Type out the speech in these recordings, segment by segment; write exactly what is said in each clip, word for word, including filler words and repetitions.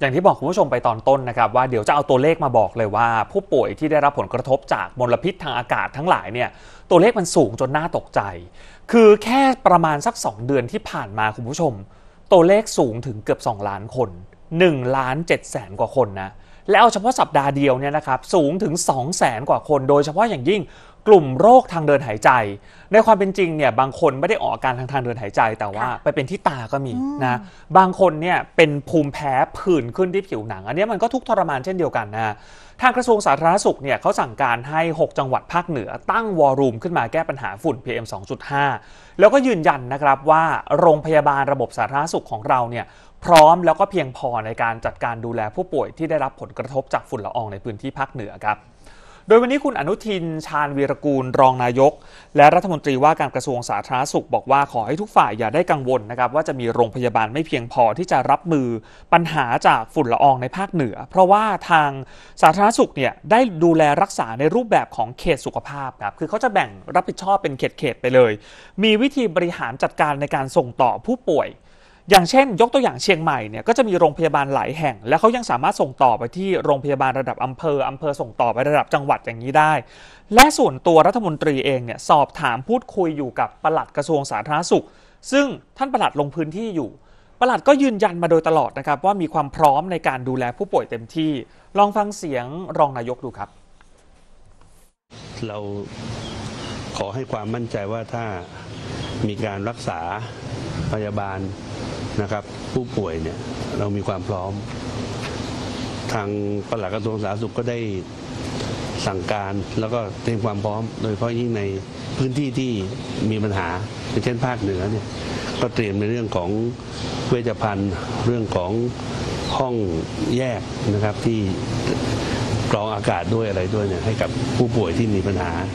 อย่างที่บอกคุณผู้ชมไปตอนต้นนะครับว่าเดี๋ยวจะเอาตัวเลขมาบอกเลยว่าผู้ป่วยที่ได้รับผลกระทบจากมลพิษทางอากาศทั้งหลายเนี่ยตัวเลขมันสูงจนน่าตกใจคือแค่ประมาณสักสองเดือนที่ผ่านมาคุณผู้ชมตัวเลขสูงถึงเกือบสองล้านคนหนึ่งล้านเจ็ดแสนกว่าคนนะและเอาเฉพาะสัปดาห์เดียวเนี่ยนะครับสูงถึง สองแสน กว่าคนโดยเฉพาะอย่างยิ่งกลุ่มโรคทางเดินหายใจในความเป็นจริงเนี่ยบางคนไม่ได้ออกอาการทางทางเดินหายใจแต่ว่าไปเป็นที่ตาก็มีนะบางคนเนี่ยเป็นภูมิแพ้ผื่นขึ้นที่ผิวหนังอันนี้มันก็ทุกข์ทรมานเช่นเดียวกันนะทางกระทรวงสาธารณสุขเนี่ยเขาสั่งการให้หกจังหวัดภาคเหนือตั้งวอรูมขึ้นมาแก้ปัญหาฝุ่น พี เอ็ม สองจุดห้า แล้วก็ยืนยันนะครับว่าโรงพยาบาลระบบสาธารณสุขของเราเนี่ยพร้อมแล้วก็เพียงพอในการจัดการดูแลผู้ป่วยที่ได้รับผลกระทบจากฝุ่นละอองในพื้นที่ภาคเหนือครับโดยวันนี้คุณอนุทินชาญวีรกูลรองนายกและรัฐมนตรีว่าการกระทรวงสาธารณสุขบอกว่าขอให้ทุกฝ่ายอย่าได้กังวลนะครับว่าจะมีโรงพยาบาลไม่เพียงพอที่จะรับมือปัญหาจากฝุ่นละอองในภาคเหนือเพราะว่าทางสาธารณสุขเนี่ยได้ดูแลรักษาในรูปแบบของเขตสุขภาพครับคือเขาจะแบ่งรับผิดชอบเป็นเขตๆไปเลยมีวิธีบริหารจัดการในการส่งต่อผู้ป่วยอย่างเช่นยกตัวอย่างเชียงใหม่เนี่ยก็จะมีโรงพยาบาลหลายแห่งและเขายังสามารถส่งต่อไปที่โรงพยาบาลระดับอำเภออำเภอส่งต่อไประดับจังหวัดอย่างนี้ได้และส่วนตัวรัฐมนตรีเองเนี่ยสอบถามพูดคุยอยู่กับปลัดกระทรวงสาธารณสุขซึ่งท่านปลัดลงพื้นที่อยู่ปลัดก็ยืนยันมาโดยตลอดนะครับว่ามีความพร้อมในการดูแลผู้ป่วยเต็มที่ลองฟังเสียงรองนายกดูครับเราขอให้ความมั่นใจว่าถ้ามีการรักษาพยาบาลนะครับผู้ป่วยเนี่ยเรามีความพร้อมทางปลัดกระทรวงสาธารณสุขก็ได้สั่งการแล้วก็เตรียมความพร้อมโดยเฉพาะยิ่งในพื้นที่ที่มีปัญหาเช่นภาคเหนือเนี่ยก็เตรียมในเรื่องของเวชภัณฑ์เรื่องของห้องแยกนะครับที่กรองอากาศด้วยอะไรด้วยเนี่ยให้กับผู้ป่วยที่มีปัญหา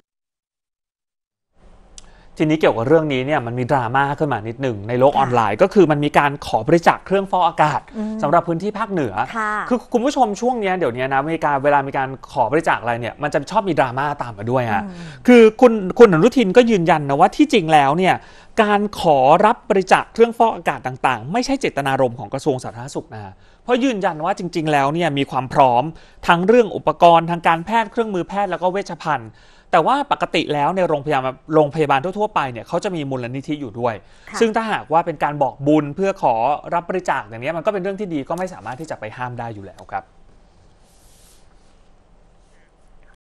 ทีนี้เกี่ยวกับเรื่องนี้เนี่ยมันมีดราม่าขึ้นมานิดหนึ่งในโลกออนไลน์ก็คือมันมีการขอบริจาคเครื่องฟอกอากาศสำหรับพื้นที่ภาคเหนือคือคุณผู้ชมช่วงนี้เดี๋ยวนี้นะมีการเวลามีการขอบริจาคอะไรเนี่ยมันจะชอบมีดราม่าตามมาด้วยฮะคือคุณคุณอนุทินก็ยืนยันนะว่าที่จริงแล้วเนี่ยการขอรับบริจาคเครื่องฟอกอากาศต่างๆไม่ใช่เจตนารมณ์ของกระทรวงสาธารณสุขนะเพราะยืนยันว่าจริงๆแล้วเนี่ยมีความพร้อมทั้งเรื่องอุปกรณ์ทางการแพทย์เครื่องมือแพทย์แล้วก็เวชภัณฑ์แต่ว่าปกติแล้วในโรงพยาบาลโรงพยาบาลทั่วๆไปเนี่ยเขาจะมีมูลนิธิอยู่ด้วยซึ่งถ้าหากว่าเป็นการบอกบุญเพื่อขอรับบริจาคอย่างนี้มันก็เป็นเรื่องที่ดีก็ไม่สามารถที่จะไปห้ามได้อยู่แล้วครับ